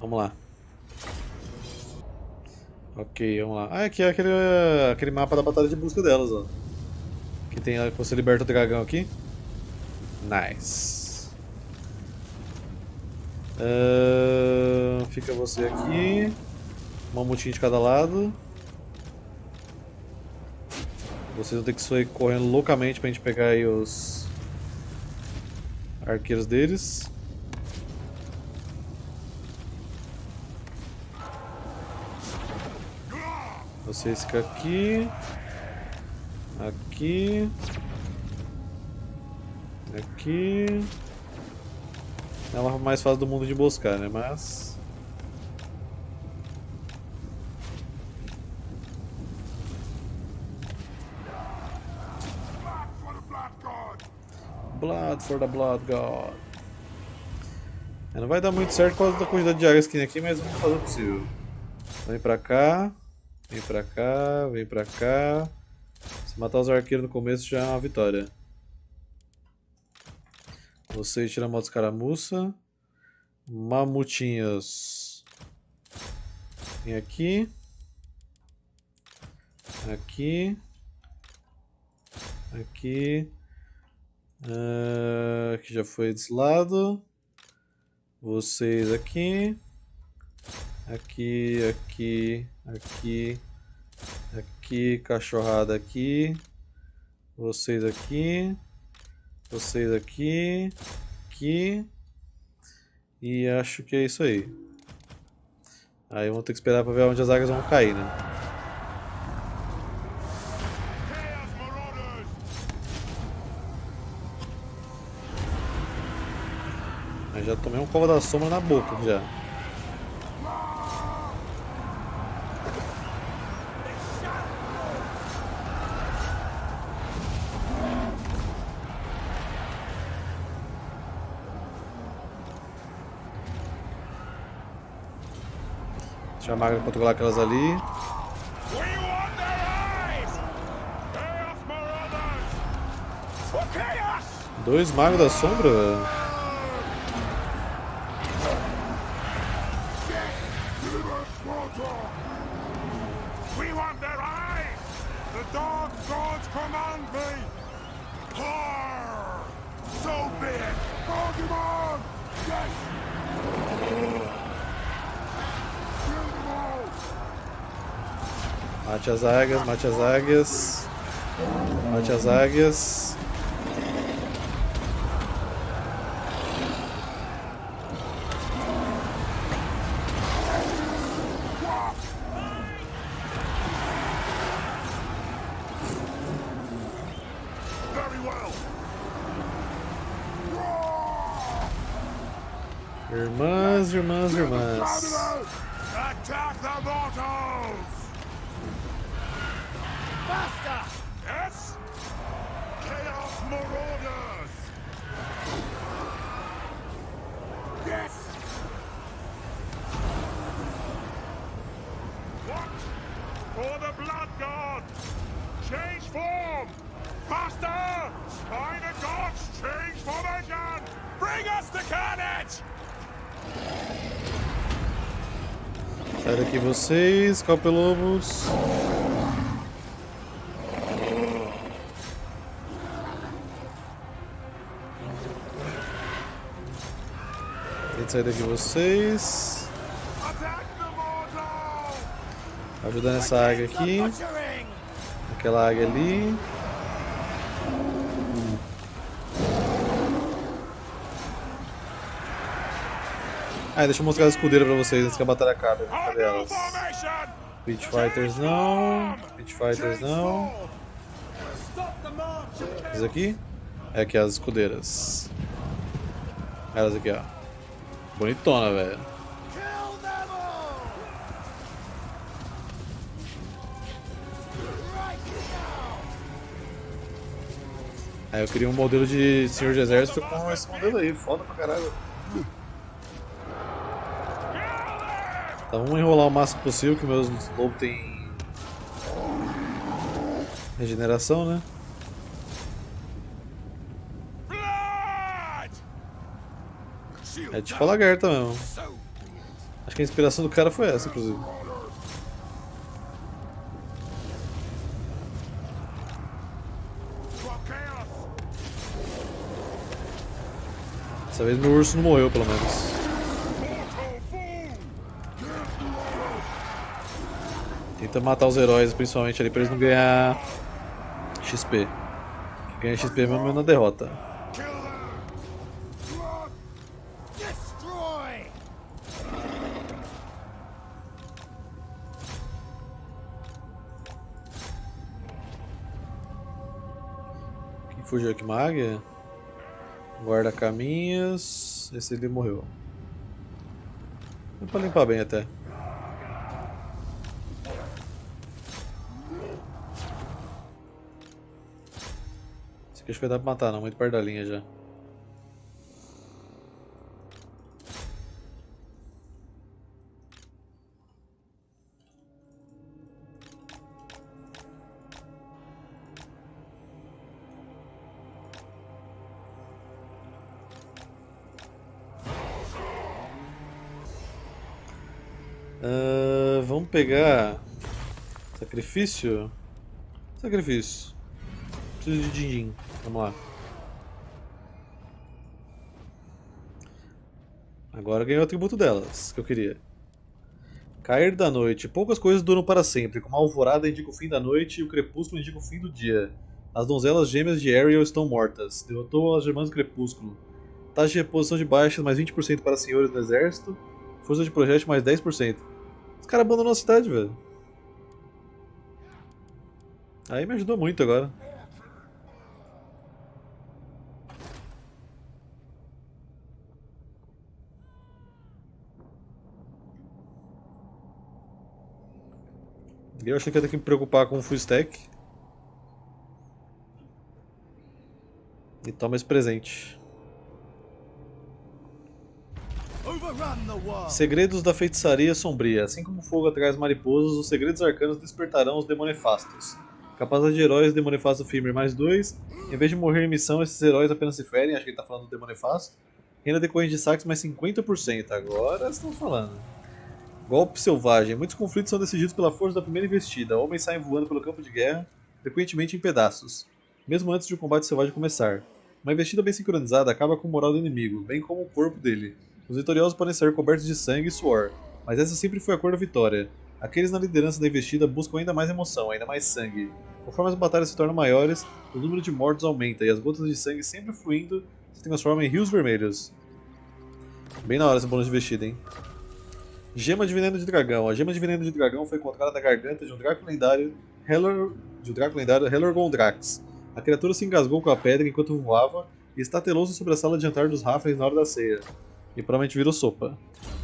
Vamos lá. Ok, vamos lá. Ah, aqui é aquele mapa da batalha de busca delas, ó. Que tem que você liberta o dragão aqui. Nice. Fica você aqui. Um mamutinho de cada lado. Vocês vão ter que sair correndo loucamente pra gente pegar aí os arqueiros deles. Vocês ficam aqui. Aqui. Aqui. É a mais fácil do mundo de buscar, né? Mas. Blood for the Blood God. Não vai dar muito certo por causa da quantidade de áreas que tem aqui, mas vamos fazer o possível. Vem pra cá. Vem pra cá. Vem pra cá. Se matar os arqueiros no começo já é uma vitória. Você tira a moto escaramuça. Mamutinhos. Vem aqui. Aqui. Aqui. Aqui já foi desse lado. Vocês aqui. Aqui, aqui, aqui. Aqui, cachorrada aqui. Vocês aqui. Vocês aqui. Aqui. E acho que é isso aí. Aí vamos ter que esperar pra ver onde as águas vão cair, né? Mas já tomei um cova da sombra na boca já. Deixa a magra controlar aquelas ali. Dois magos da sombra, velho. Mate as águias, mate as águias. Mate as águias. Irmãs, irmãs, irmãs. Attack the mortals! Faster! Yes? Chaos Marauders! Yes! What? For the Blood God! Change form! Faster! Spider Gods, change formation! Bring us the carnage! Sai daqui vocês, Calpelobos. Tenta sair daqui vocês. Ajudando essa águia aqui. Aquela águia ali. Ah, deixa eu mostrar a escudeira pra vocês antes que a batalha acabe. Cadê elas? Pit Fighters não. Pit Fighters não. Isso aqui? É aqui as escudeiras. Elas aqui, ó. Bonitona, velho. Aí eu queria um modelo de senhor de exército com esse modelo aí. Foda pra caralho. Então vamos enrolar o máximo possível, que meus lobos tem regeneração, né? É tipo a lagarta mesmo. Acho que a inspiração do cara foi essa, inclusive. Dessa vez meu urso não morreu, pelo menos. Tenta matar os heróis, principalmente ali, pra eles não ganhar XP. Ganha XP mesmo é na derrota. Quem fugiu aqui? Uma águia? Guarda-caminhos. Esse ali morreu. Dá pra limpar bem até. Esse aqui acho que vai dar pra matar, não. Muito perto da linha já. Vamos pegar sacrifício? Sacrifício. Preciso de din-din. Vamos lá. Agora ganhei o atributo delas, que eu queria. Cair da noite. Poucas coisas duram para sempre, como a alvorada indica o fim da noite e o crepúsculo indica o fim do dia. As donzelas gêmeas de Ariel estão mortas. Derrotou as irmãs do crepúsculo. Taxa de reposição de baixas mais 20% para senhores do exército. Força de projétil mais 10%. Os caras abandonaram a cidade, velho. Aí me ajudou muito agora. Eu achei que ia ter que me preocupar com o full stack. E toma esse presente. Segredos da feitiçaria sombria. Assim como o fogo atrai as mariposas, os segredos arcanos despertarão os demonefastos. Capacidade de heróis, demonefasto Fimir mais 2. Em vez de morrer em missão, esses heróis apenas se ferem. Acho que ele tá falando do demonefasto. Renda decorrente de saques mais 50%. Agora estamos falando. Golpe selvagem. Muitos conflitos são decididos pela força da primeira investida. Homens saem voando pelo campo de guerra, frequentemente em pedaços, mesmo antes de o combate selvagem começar. Uma investida bem sincronizada acaba com o moral do inimigo, bem como o corpo dele. Os vitoriosos podem ser cobertos de sangue e suor, mas essa sempre foi a cor da vitória. Aqueles na liderança da investida buscam ainda mais emoção, ainda mais sangue. Conforme as batalhas se tornam maiores, o número de mortos aumenta e as gotas de sangue sempre fluindo se transformam em rios vermelhos. Bem na hora esse bônus de investida, hein? Gema de Veneno de Dragão. A Gema de Veneno de Dragão foi encontrada na garganta de um Draco lendário Helorgondrax. A criatura se engasgou com a pedra enquanto voava e estatelou-se sobre a sala de jantar dos Raffens na hora da ceia. E provavelmente virou sopa.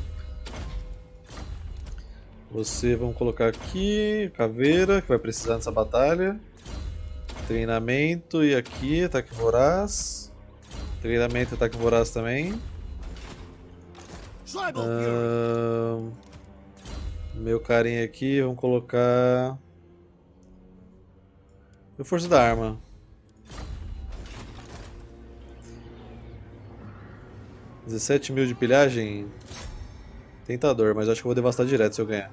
Você, vamos colocar aqui, caveira, que vai precisar nessa batalha. Treinamento e aqui, ataque voraz. Treinamento e ataque voraz também. Meu carinha aqui, vamos colocar... Meu força da arma. $17.000 de pilhagem. Tentador, mas acho que eu vou devastar direto se eu ganhar.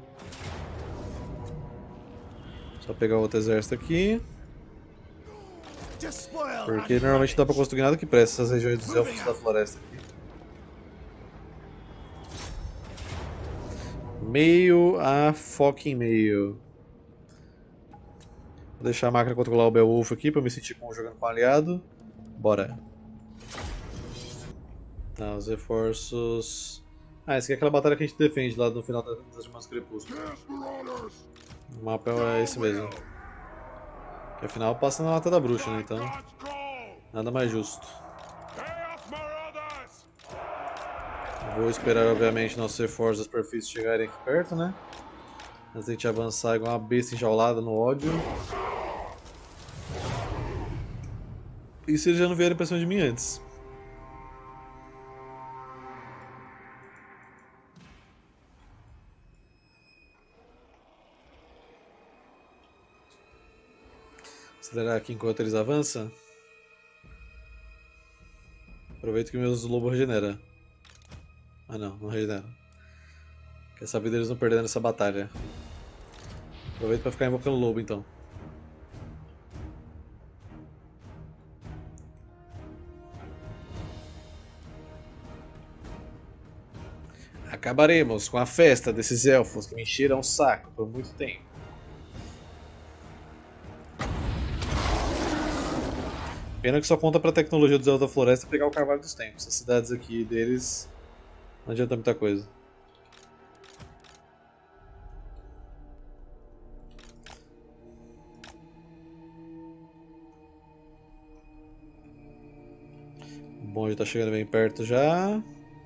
Só pegar outro exército aqui. Porque normalmente não dá pra construir nada que preste essas regiões dos elfos da floresta aqui. Meio a fucking meio. Vou deixar a máquina controlar o Beowulf aqui pra eu me sentir como jogando com um aliado. Bora. Tá, os reforços... Ah, essa aqui é aquela batalha que a gente defende lá no final das Irmãs Crepúsculo. O mapa é esse mesmo. Que afinal passa na Mata da Bruxa, né? Então nada mais justo. Vou esperar, obviamente, nossos reforços das superfícies chegarem aqui perto, né? Antes de a gente avançar igual uma besta enjaulada no ódio. E se eles já não vierem pra cima de mim antes? Acelerar aqui enquanto eles avançam. Aproveito que meus lobos regeneram. Ah não, não regenera. Dessa vida eles não perdendo essa batalha. Aproveita pra ficar invocando o lobo então. Acabaremos com a festa desses elfos que me encheram o saco por muito tempo. Pena que só conta pra tecnologia dos Elfos da Floresta pegar o Carvalho dos Tempos. As cidades aqui deles não adianta muita coisa. O bonde tá chegando bem perto já.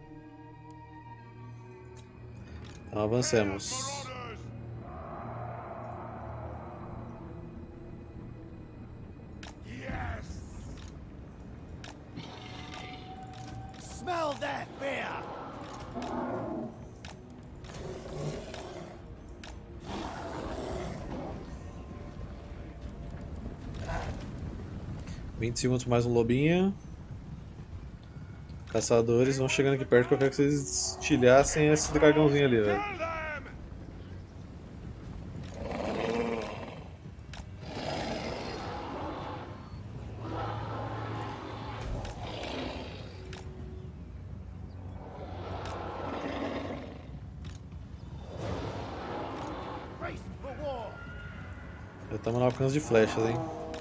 Então avancemos. Smell that beer! 20 segundos mais um lobinho. Caçadores vão chegando aqui perto que eu quero que vocês estilhassem esse dragãozinho ali, velho. Já estamos no alcance de flechas, hein?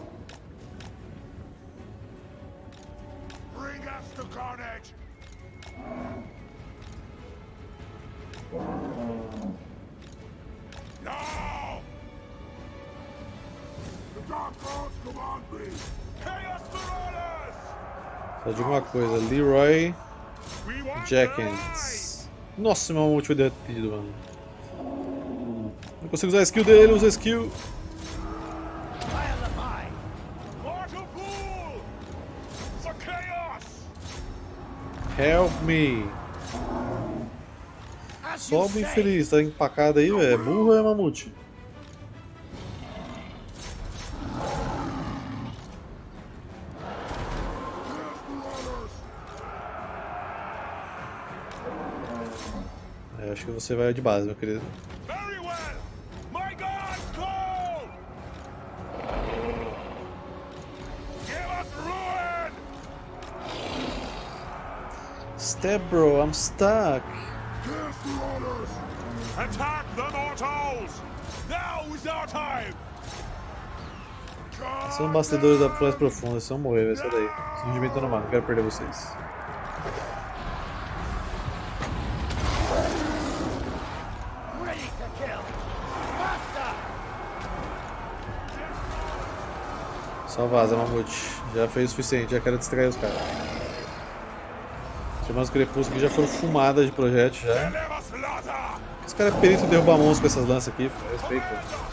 Só digo uma coisa, Leroy Jenkins. Nossa, meu mamute foi derretido, mano. Não consigo usar a skill dele, usa a skill. Help me! Sobe infeliz, tá empacado aí, velho. É burro ou é mamute? Acho que você vai de base, meu querido. Step, bro, I'm stuck. Attack the mortals! Now is our time! São bastidores da Floresta Profunda, eles vão morrer, vai ser daí. Se movimentando mal, não quero perder vocês. Só vaza, mamute. Já fez o suficiente, já quero distrair os caras. As irmãs Crepúsculo já foram fumadas de projétil já. Esse cara é perito em derrubar monstros com essas lanças aqui, respeito.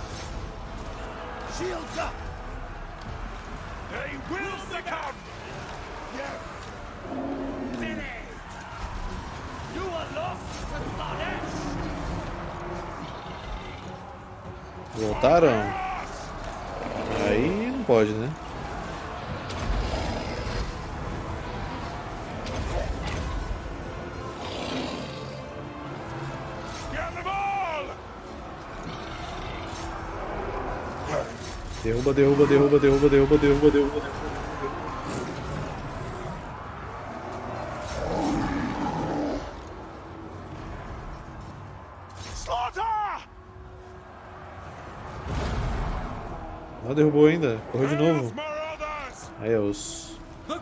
Voltaram? Aí não pode, né? Derruba, derruba, derruba, derruba, derruba, derruba, derruba, derruba. Não derrubou ainda, correu de novo. Aí, os.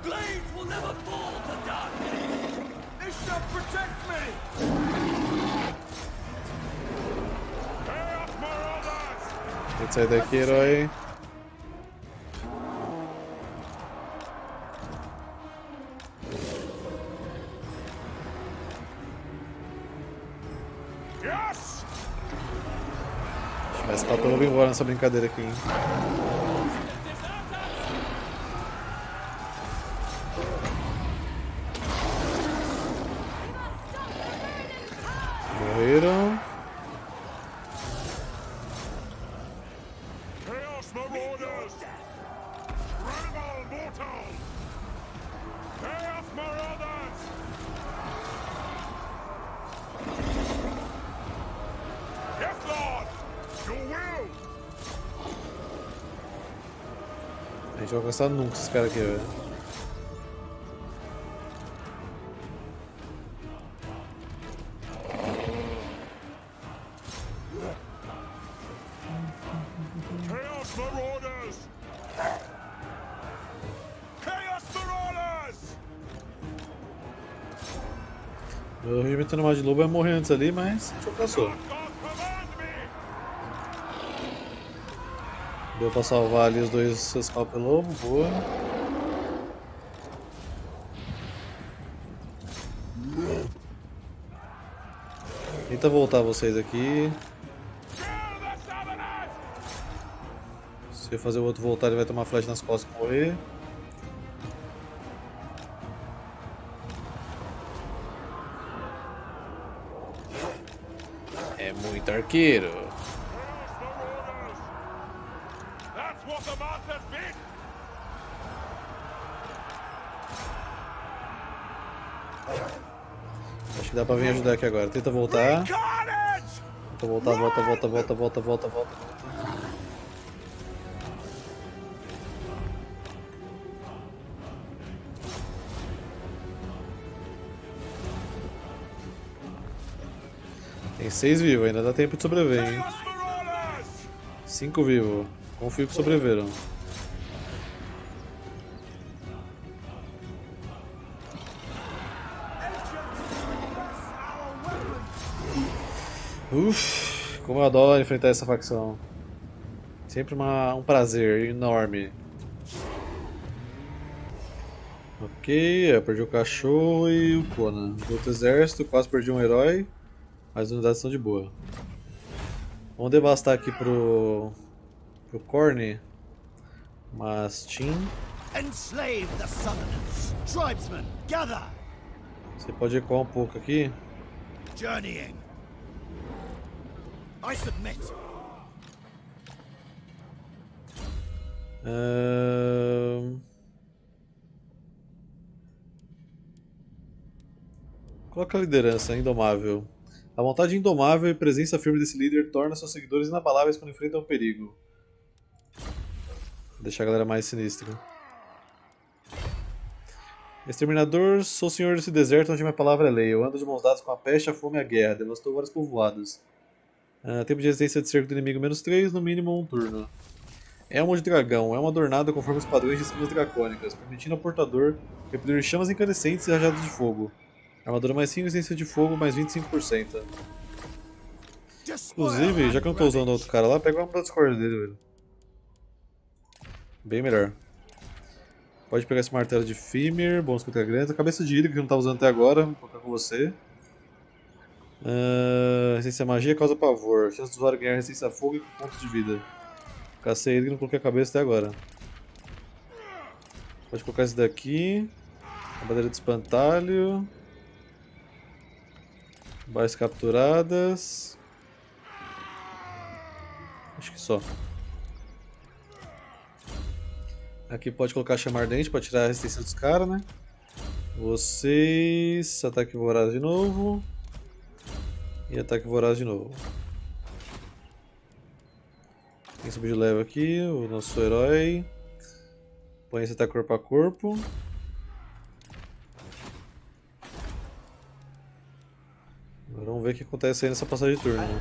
Tem que sair daqui, herói. Vai escapar pelo embora nessa brincadeira aqui, hein? Morreram. A gente vai alcançar nunca esse cara aqui, velho. Chaos Marauders! Chaos Marauders! Meu regimento animal de lobo vai morrer antes ali, mas a gente alcançou. God command me! Deu pra salvar ali os dois Scalp-Lobo, boa. Tenta voltar vocês aqui. Kill the Southerners! Se eu fazer o outro voltar, ele vai tomar flash nas costas e morrer. É muito arqueiro. Chaos Marauders! That's what the Masters bid! Acho que dá pra vir ajudar aqui agora. Tenta voltar. Carnage! Tenta voltar, volta. Tem 6 vivos, ainda dá tempo de sobreviver, hein? Chaos Marauders! 5 vivos. Confio que sobreviveram. Como eu adoro enfrentar essa facção. Sempre um prazer enorme. Ok, eu perdi o cachorro e o Conan. Do outro exército, quase perdi um herói. Mas as unidades estão de boa. Vamos devastar aqui pro Corne. Mastin. Enslave the Southerners! Tribesmen, gather! Você pode recuar um pouco aqui. Journeying! I submit! Coloca a liderança, indomável. A vontade indomável e presença firme desse líder torna seus seguidores inabaláveis quando enfrentam o perigo. Vou deixar a galera mais sinistra. Exterminador, sou o senhor desse deserto onde minha palavra é lei. Eu ando de mãos dadas com a peste, a fome e a guerra. Devastou vários povoados. Tempo de resistência de cerco do inimigo -3, no mínimo um turno. Elmo de dragão. É uma adornada conforme os padrões de esquinas dracônicas, permitindo ao portador repelir chamas incandescentes e rajados de fogo. Armadura mais 5, resistência de fogo mais 25%. Inclusive, já que eu não tô usando outro cara lá, pega o arma da Discord dele, velho. Bem melhor. Pode pegar esse martelo de Fimir, bônus contra grandes. A cabeça de Hydra que eu não tava usando até agora, vou colocar com você. Resistência à magia causa pavor. Chance do usuário ganhar resistência a fogo e pontos de vida. Cacei ele que não coloquei a cabeça até agora. Pode colocar esse daqui. A bandeira de espantalho. Bases capturadas. Acho que só. Aqui pode colocar chama ardente para tirar a resistência dos caras, né? Vocês. Ataque voraz de novo. E ataque voraz de novo. Quem subiu de level aqui? O nosso herói. Põe esse ataque corpo a corpo. Agora vamos ver o que acontece aí nessa passagem de turno.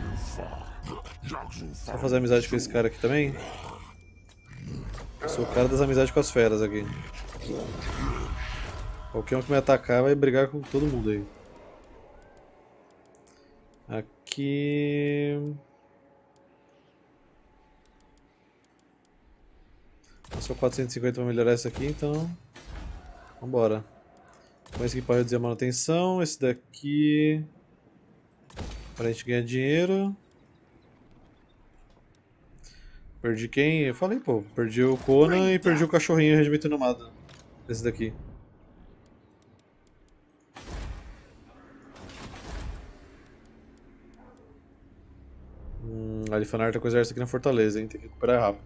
Só fazer amizade com esse cara aqui também. Eu sou o cara das amizades com as feras aqui. Qualquer um que me atacar vai brigar com todo mundo aí. Aqui... Só 450 para melhorar isso aqui, então... Vambora. Com esse aqui para reduzir a manutenção. Esse daqui... Para a gente ganhar dinheiro. Perdi quem? Eu falei, pô. Perdi o Conan e perdi o cachorrinho regimento nomada. Esse daqui. A Alifanar tá com o exército aqui na fortaleza, hein? Tem que recuperar rápido.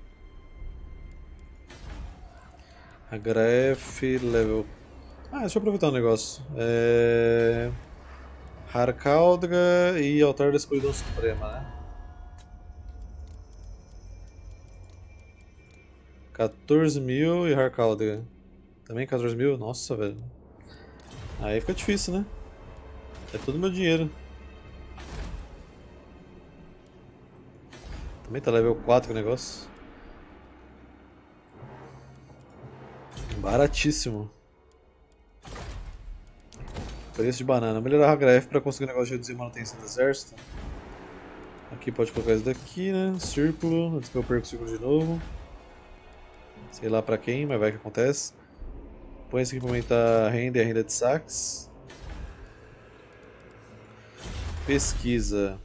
A Gref level... deixa eu aproveitar um negócio. Harkaldra e Altar da Escuridão Suprema, né? 14.000 e Harkalder. Também 14.000? Nossa, velho. Aí fica difícil, né? É todo meu dinheiro. Também tá level 4 o negócio. Baratíssimo. Preço de banana. Melhorar a HF pra conseguir o negócio de reduzir manutenção do exército. Aqui pode colocar isso daqui, né? Círculo. Antes que eu perca o círculo de novo. Sei lá pra quem, mas vai que acontece. Põe isso aqui pra aumentar a renda e a renda de saques. Pesquisa.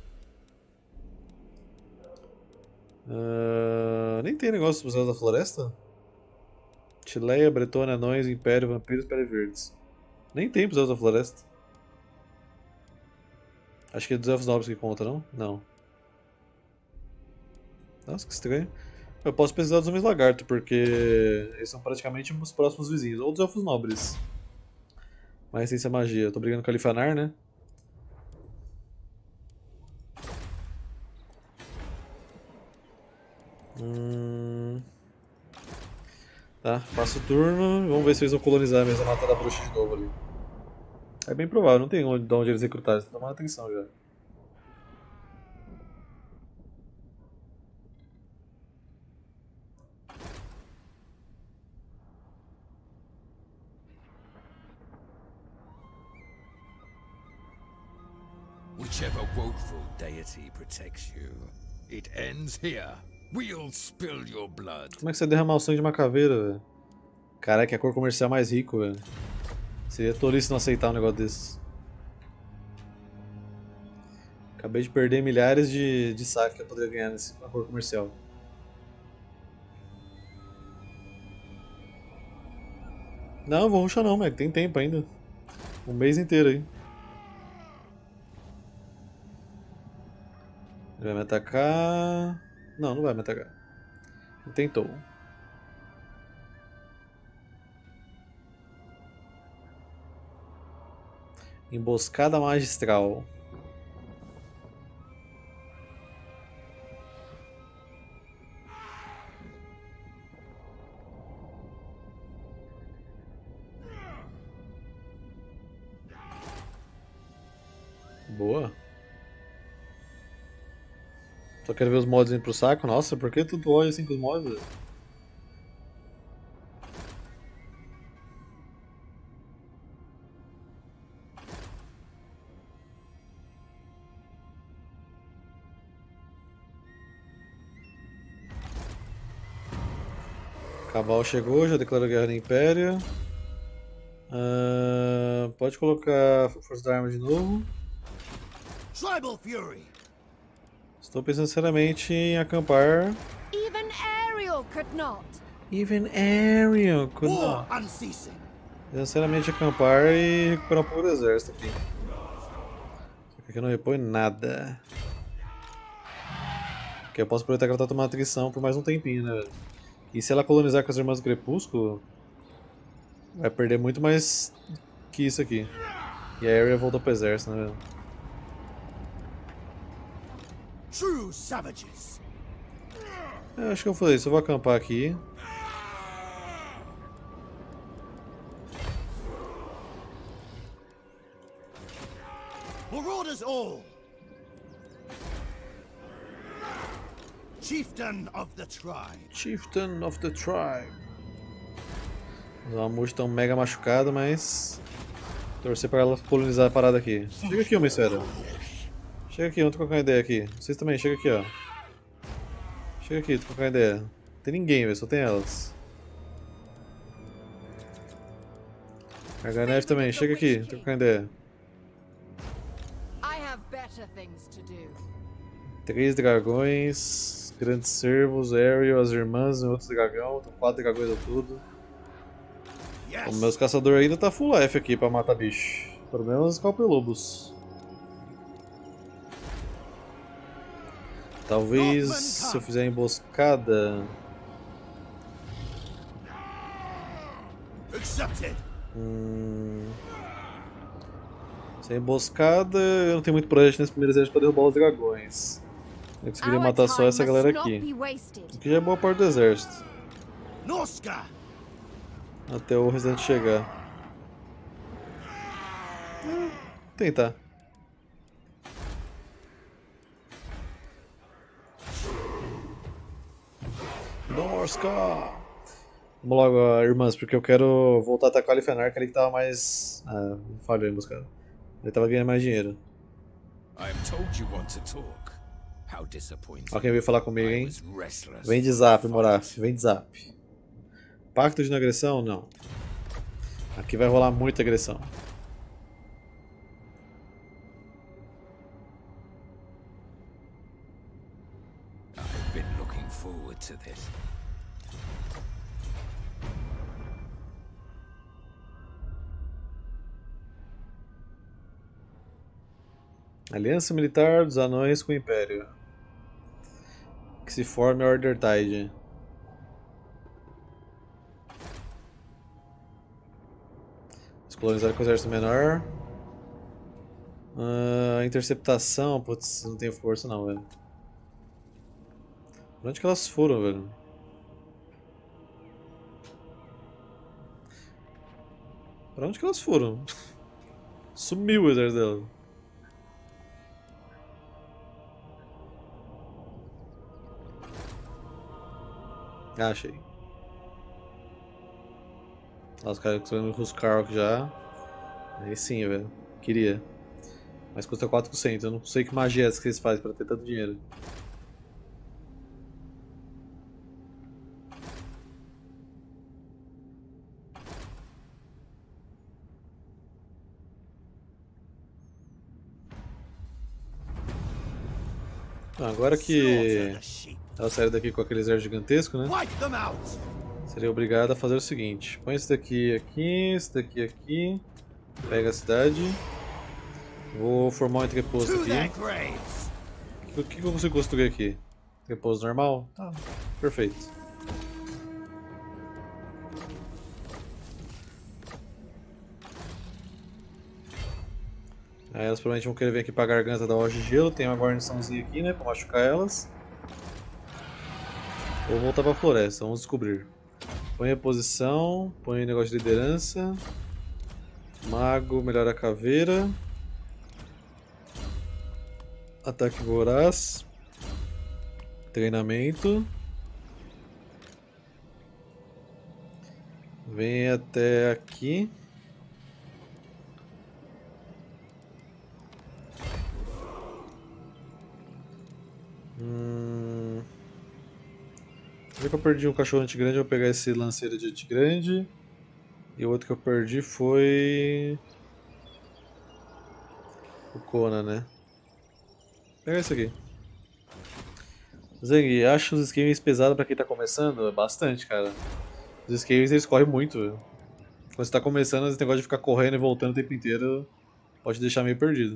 Nem tem negócio dos da Floresta? Tileia, Bretônia, Anões, Império, Vampiros, Pele Verdes. Nem tem pros da Floresta. Acho que é dos Elfos Nobres que conta, não? Não. Nossa, que estranho. Eu posso pesquisar dos Homens Lagarto, porque eles são praticamente os próximos vizinhos. Ou dos Elfos Nobres. Mas Resistência à Magia. Eu tô brigando com a Lifanar, né? Tá, passo o turno. Vamos ver se eles vão colonizar mesmo a Mata da Bruxa de novo ali. É bem provável, não tem de onde eles recrutarem, você tá tomando atenção já. Whichever woeful deity protects you, it ends here. We'll spill your blood. Como é que você derramar o sangue de uma caveira, velho? Caraca, é a cor comercial mais rico, velho. Seria tolice não aceitar um negócio desse. Acabei de perder milhares de saque que eu poderia ganhar nesse cor comercial. Não, vou rushar não, mas tem tempo ainda. Um mês inteiro aí. Ele vai me atacar... Não, não vai me atacar. Ele tentou. Emboscada magistral. Boa. Só quero ver os mods indo pro saco. Nossa, por que tudo olha assim com os mods? Cabal chegou, já declarou guerra no Império. Pode colocar Força da Arma de novo. Tribal Fury. Estou pensando seriamente em acampar. Even Ariel could not. Even Ariel could War not. unceasing. Sinceramente acampar e recuperar um pouco do exército aqui. Só que aqui não repõe nada. Porque eu posso aproveitar que ela tá tomando atrição por mais um tempinho, né, velho? E se ela colonizar com as Irmãs do Crepúsculo, vai perder muito mais que isso aqui. E a Arya voltou pro exército, né, velho? True savages. Acho que eu falei isso, eu vou acampar aqui. Marauders all. Chieftain of the tribe. Chieftain of the Tribe. Os Mamute estão mega machucados, mas... torcer pra ela colonizar a parada aqui. Chega aqui, homem esfera. Chega aqui, vamos trocar uma ideia aqui. Vocês também, chega aqui, ó. Chega aqui, trocar uma ideia. Não tem ninguém, velho, só tem elas. Carganef também, chega aqui, trocar uma ideia. I have better things to do. 3 dragões, grandes servos, Ariel, as irmãs e outros dragão. Então 4 dragões ao tudo. Yes. Os meus caçadores ainda tá full life aqui pra matar bicho. Pelo menos os calpelobos. Talvez se eu fizer emboscada. Accepted. Se é emboscada, eu não tenho muito projeto nesse primeiro exército pra derrubar os dragões. Eu conseguiria Our matar só time essa galera must not aqui. be wasted. O que já é boa parte do exército. Noska! Até o restante chegar. Vou tentar. Norska! Vamos logo, irmãs, porque eu quero voltar a atacar o Alifenar, que ele tava mais... Ah, falhamos, cara. Ele tava ganhando mais dinheiro. I am told you want to talk. How disappointing. Ó quem veio falar comigo, I hein? was restless Vem de for zap, a Moraf. fight. Vem de zap. Pacto de não agressão? Não. Aqui vai rolar muita agressão. I've been looking forward to this. Aliança Militar dos Anões com o Império. Que se forme a Order Tide. Descolonizar com o exército menor. Interceptação. Putz, não tenho força não, velho. Pra onde que elas foram, velho? Pra onde que elas foram? Sumiu o exército dela. Ah, achei. Os caras conseguiram ruscar já. Aí sim, velho. Queria. Mas custa 4%. Eu não sei que magia é essa que eles fazem pra ter tanto dinheiro. Agora que ela saiu daqui com aquele exército gigantesco, né? Wipe them out! Seria obrigado a fazer o seguinte: põe esse daqui aqui, esse daqui aqui. Pega a cidade. Vou formar um entreposto To their aqui. graves! O que eu consigo construir aqui? Entreposto normal? Tá, perfeito. Aí elas provavelmente vão querer vir aqui pra garganta da loja de gelo. Tem uma guarniçãozinha aqui, né? Pra machucar elas. Ou voltar pra floresta, vamos descobrir. Põe a posição, põe o negócio de liderança. Mago, melhora a caveira. Ataque voraz. Treinamento. Vem até aqui. Já que eu perdi um cachorro antigrande, eu vou pegar esse lanceiro de antigrande. E o outro que eu perdi foi... o Conan, né? Vou pegar esse aqui. Zeng, acha os skills pesados pra quem tá começando? É bastante, cara. Os skills eles correm muito, velho. Quando você tá começando, esse negócio de ficar correndo e voltando o tempo inteiro pode te deixar meio perdido.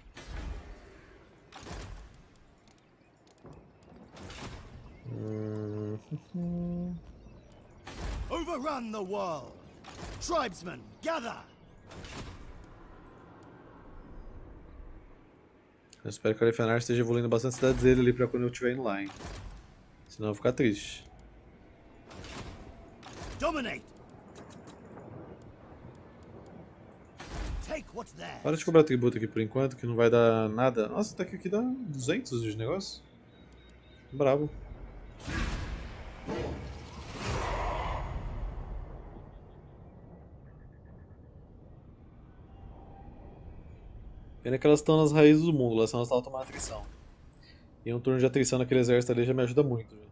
Overrun the world! Tribesmen, gather! Eu espero que o Alifenar esteja evoluindo bastante cidades dele ali pra quando eu estiver indo lá, hein? Senão eu vou ficar triste. Dominate! Take what's theirs! Para de cobrar tributo aqui por enquanto, que não vai dar nada. Nossa, até que aqui dá 200 de negócio. Bravo. Pena que elas estão nas raízes do mundo, elas estão tomando atrição. E um turno de atrição naquele exército ali já me ajuda muito. Viu?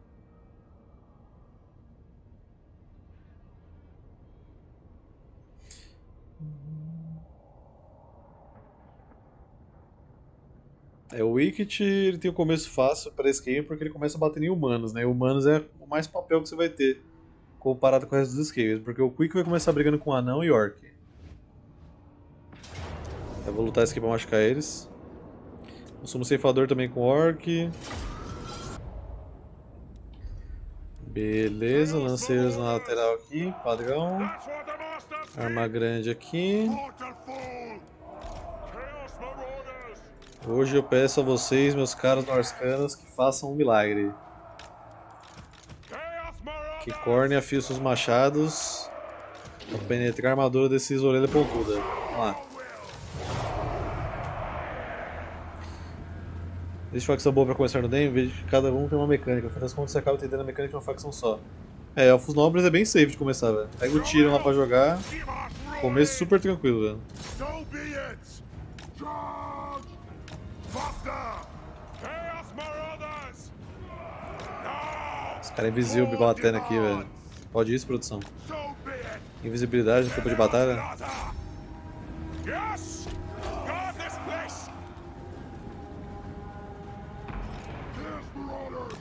O Wicket ele tem um começo fácil para esse game porque ele começa batendo em humanos, né? E humanos é o mais papel que você vai ter comparado com o resto dos esquemas, porque o Quick vai começar brigando com anão e orc. Eu vou lutar esse aqui pra machucar eles. O sumo ceifador também com orc. Beleza, lanceiros na lateral aqui, padrão. That's what the masters say. Arma grande aqui. Mortal fool. Chaos Marauders. Hoje eu peço a vocês, meus caros norscanos, que façam um milagre. Chaos Marauders. Que Khorne afia seus machados para penetrar a armadura desses orelha pontuda. Vamos lá. Existe facção boa para começar no DEM, vejo que cada um tem uma mecânica. Afinal das contas, você acaba entendendo a mecânica de uma facção só. É, Elfos Nobres é bem safe de começar, velho. Pega o Tyrion lá pra jogar. Começo super tranquilo, velho. So be it! Charge! Faster! Chaos Marauders! Now! Esse cara é invisível batendo aqui, velho. Pode isso, produção. So be it! Invisibilidade no campo de batalha. Yes! Guard this place! Chaos Marauders!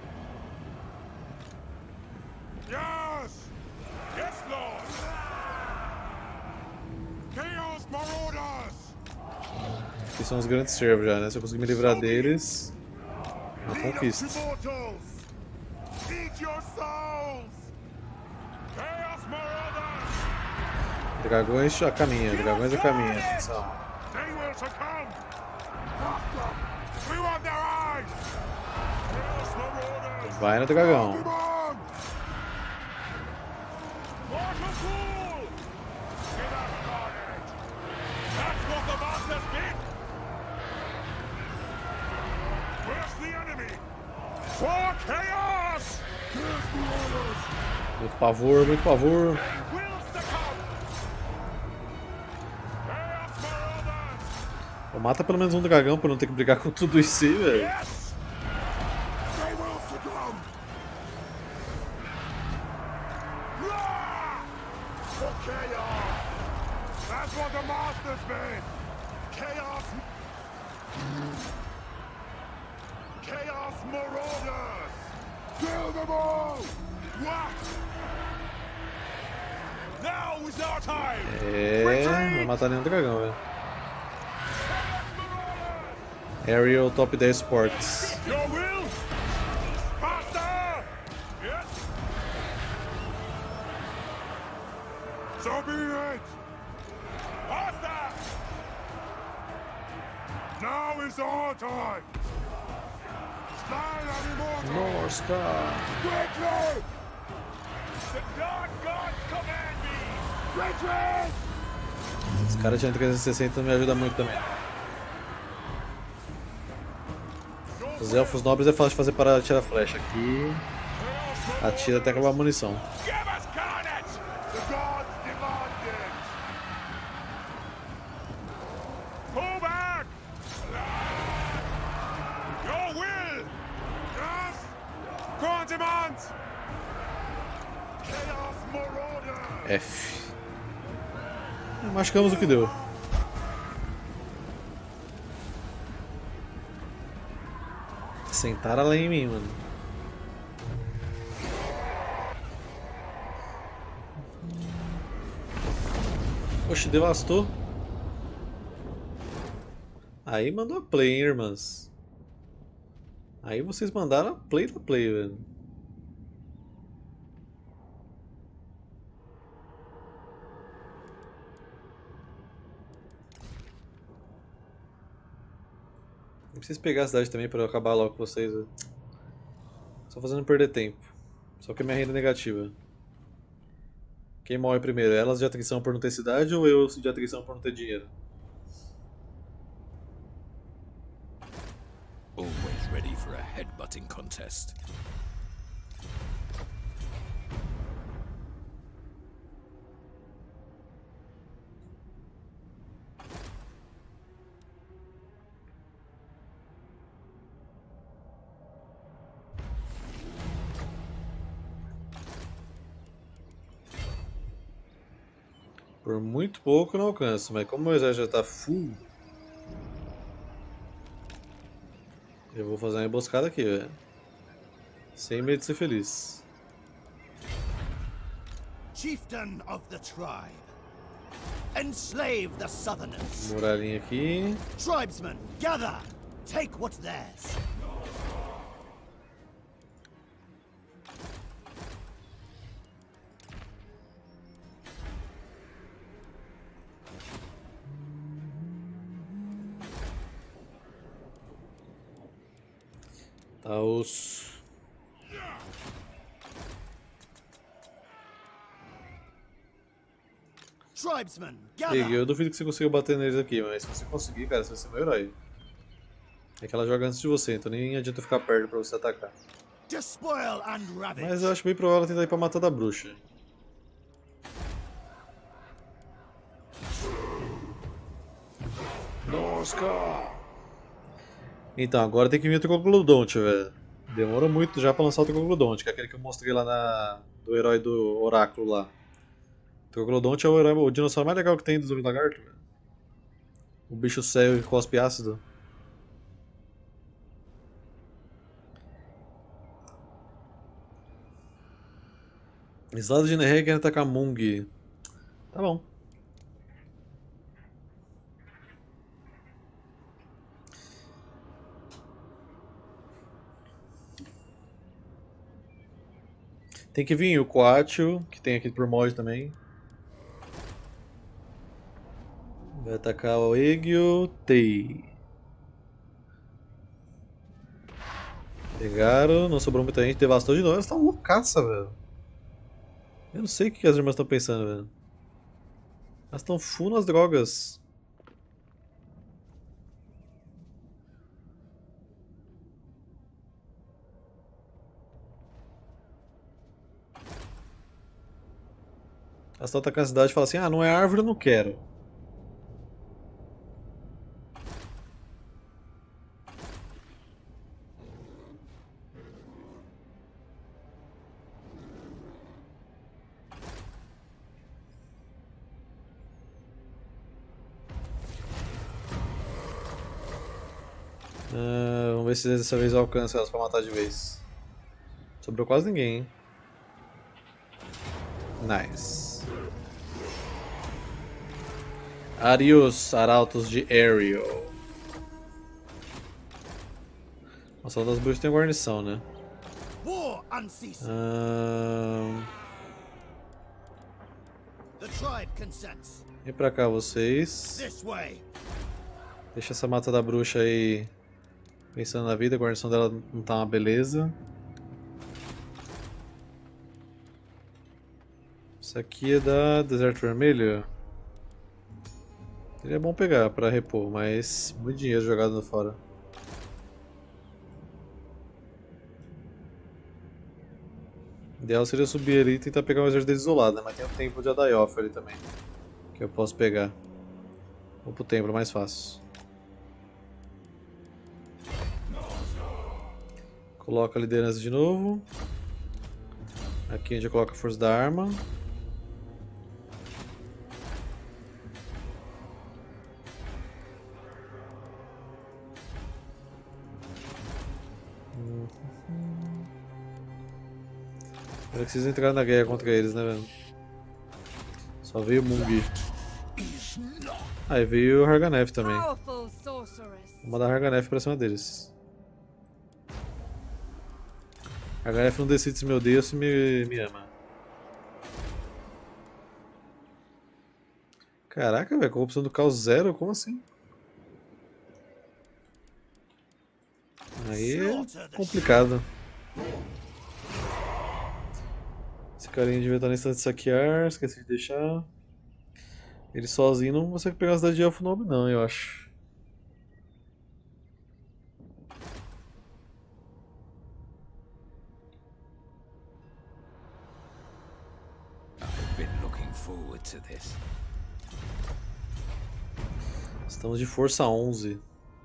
Yes! Yes, Lord! Chaos Marauders! Aqui são os grandes servos já, né? Se eu conseguir me livrar deles, uma Lead conquista. us to mortals! Eat your souls! Chaos Marauders! Dragões a caminho, dragões a caminho. Atenção. They will succumb! We want their eyes! Chaos Marauders! Vai no dragão. Come on! Mortal Pool! Get us started! That's what the masters did! Where's the enemy? For chaos! Chaos Marauders! Muito pavor, muito pavor. Will succumb! Chaos Marauders! Pô, mata pelo menos um dragão pra não ter que brigar com tudo isso aí, velho. Yes! They will succumb! Roar! For chaos! That's what the masters made! Chaos! Chaos Marauders! Kill them all! What? Now is our time! É, não vai matar nenhum dragão, velho. Aerial Top 10 Sports. Your will? Faster! Yes? So be it! Faster! Now is our time! Slide and immortal! North Star. Quickly! The Dark Gods command me! Retreat! Esse cara tinha 360 não me ajuda muito também. Os elfos nobres é fácil de fazer para atirar flecha. Aqui atira até acabar a munição. Give us carnage! The gods demand it! Pull back! Your will! Yes! Grand demands! Chaos Marauder! F. Machucamos o que deu. Sentaram lá em mim, mano. Oxe, devastou. Aí mandou a play, hein, irmãs. Aí vocês mandaram a play da play, velho. Eu preciso pegar a cidade também pra eu acabar logo com vocês, velho. Só fazendo perder tempo. Só que a minha renda é negativa. Quem morre primeiro? Elas de atrição por não ter cidade ou eu de atrição por não ter dinheiro? Always ready for a headbutting contest. Por muito pouco eu não alcanço, mas como o meu exército já tá full, eu vou fazer uma emboscada aqui, velho. Sem medo de ser feliz. Chieftain of the tribe. Enslave the Southerners. Muralhinha aqui. Tribesmen, gather! Take what's theirs. Tá os... Tribesmen, Ig, gather! eu duvido que você consiga bater neles aqui, mas se você conseguir, cara, você vai ser meu herói. É que ela joga antes de você, então nem adianta ficar perto pra você atacar. Despoil and ravage! Mas eu acho bem provável ela tentar ir pra matar da bruxa. Nossa! Então, agora tem que vir o Troglodonte, velho. Demorou muito já pra lançar o Troglodonte, que é aquele que eu mostrei lá do herói do oráculo lá. O Troglodonte é o dinossauro mais legal que tem dos Homens Lagarto, velho. O bicho cego e cospe ácido. Islado de Nerre quer atacar Mung. Tá bom. Tem que vir o Coatio, que tem aqui por mod também. Vai atacar o Egio Tei. Pegaram, não sobrou muita gente, devastou de novo. Elas estão loucaça, velho. Eu não sei o que as irmãs estão pensando, velho. Elas estão full nas drogas. Elas estão atacando a cidade e falam assim: ah, não é árvore, eu não quero. Vamos ver se dessa vez eu alcanço elas pra matar de vez. Sobrou quase ninguém, hein? Nice. Arius, Arautos de Ariel. Nossa, uma das bruxas tem guarnição, né? War unceasing! The tribe consents. Vem pra cá vocês. This way! Deixa essa mata da bruxa aí pensando na vida, a guarnição dela não tá uma beleza. Isso aqui é da Deserto Vermelho. Seria bom pegar pra repor, mas muito dinheiro jogado fora. O ideal seria subir ali e tentar pegar um exército isolado, né? Mas tem o templo de Adayoth ali também, que eu posso pegar. Vou pro templo, mais fácil. Coloca a liderança de novo. Aqui a gente coloca a força da arma. Eu preciso entrar na guerra contra eles, né, velho? Só veio o Mung. Aí veio o Harganef também. Powerful sorceress. Vou mandar Harganef pra cima deles. Harganef não decide se me odeia ou se me ama. Caraca, velho, corrupção do caos 0? Como assim? Aí é complicado. Esse carinha devia estar na instância de saquear, esqueci de deixar. Ele sozinho não consegue pegar a cidade de Elfo Nobre não, eu acho. I've been looking forward to this. Estamos de força 11.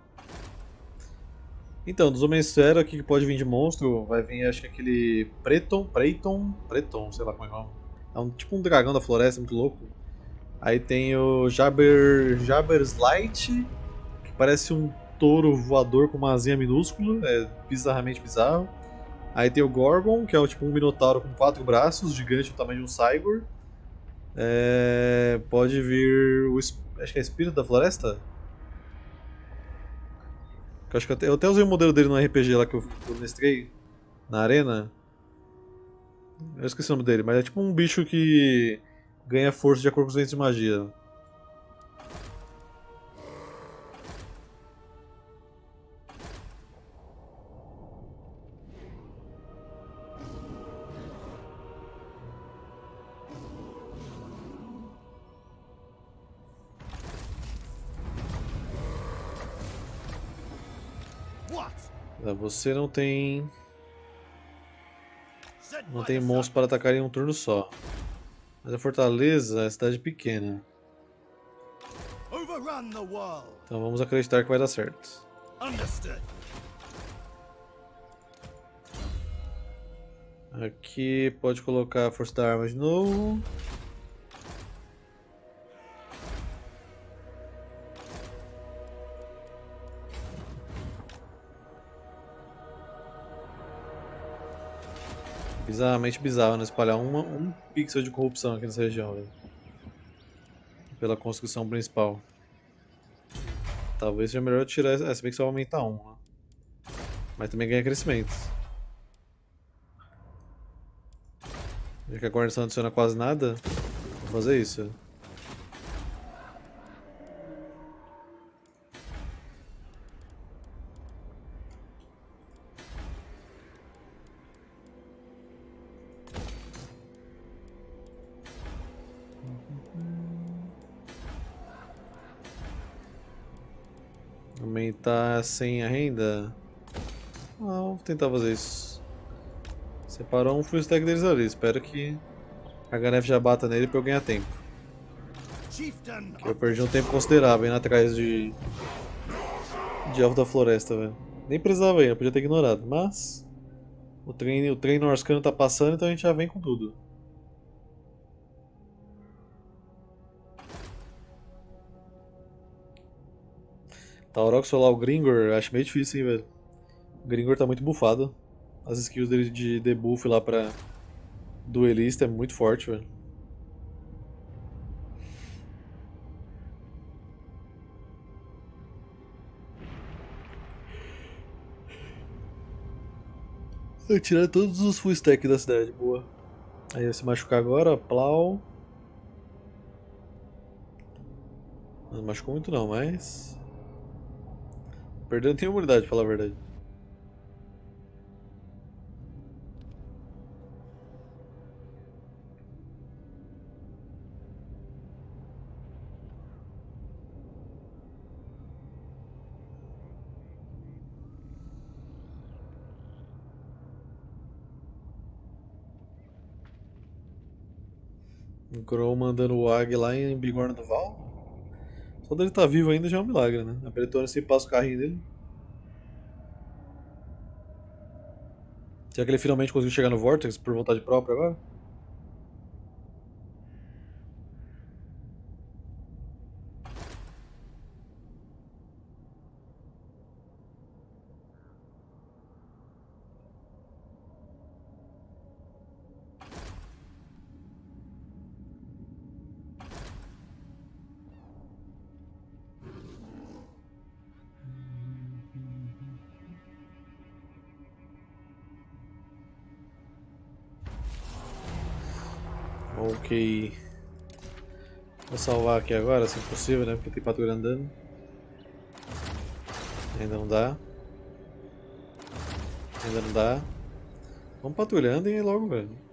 Então, dos Homens Esfera, o que pode vir de monstro? Vai vir, acho que aquele Preton, sei lá como é que é o nome. É tipo um dragão da floresta, muito louco. Aí tem o Jabberslite, que parece um touro voador com uma asinha minúscula, é bizarramente bizarro. Aí tem o Gorgon, que é tipo um minotauro com 4 braços, gigante do tamanho de um Cygor. Pode vir o acho que é Espírito da Floresta? Eu acho que eu até usei o modelo dele no RPG lá que eu mestrei na arena. Eu esqueci o nome dele, mas é tipo um bicho que ganha força de acordo com os itens de magia. What? Você não tem Sent não by tem the monstros sun. para atacar em um turno só. Mas a fortaleza é cidade pequena. Overrun the world. Então vamos acreditar que vai dar certo. Understood. Aqui pode colocar a força da arma de novo. Bizarramente bizarro, né? Espalhar um pixel de corrupção aqui nessa região, velho. Pela construção principal. Talvez seja melhor eu tirar essa, se bem que só vai aumentar um, né? Mas também ganha crescimento. Já que a guarnição não adiciona quase nada, vou fazer isso. Aumentar sem a renda? Não, vou tentar fazer isso. Separou um full stack deles ali, espero que a Ganef já bata nele pra eu ganhar tempo. Chieftain Eu perdi um tempo considerável indo atrás de Elfo da Floresta, velho. Nem precisava ir, eu podia ter ignorado, mas o trem Norscano tá passando, então a gente já vem com tudo. Taurok solar o Gringor, acho meio difícil, hein, velho. O Gringor tá muito buffado. As skills dele de debuff lá pra duelista é muito forte, velho. Eu tirei todos os full stack da cidade, boa. Aí vai se machucar agora, Plow. Não machucou muito não, mas... Perdeu tem imunidade, pra falar a verdade. O Crow mandando o Ag lá em Bigorna do Val. Só dele estar vivo ainda já é um milagre, né? A Bretônia sempre passa o carrinho dele. Será que ele finalmente conseguiu chegar no Vortex por vontade própria agora? Ok. Vou salvar aqui agora, se possível, né? Porque tem patrulha andando. Ainda não dá. Ainda não dá. Vamos patrulhando e logo, velho.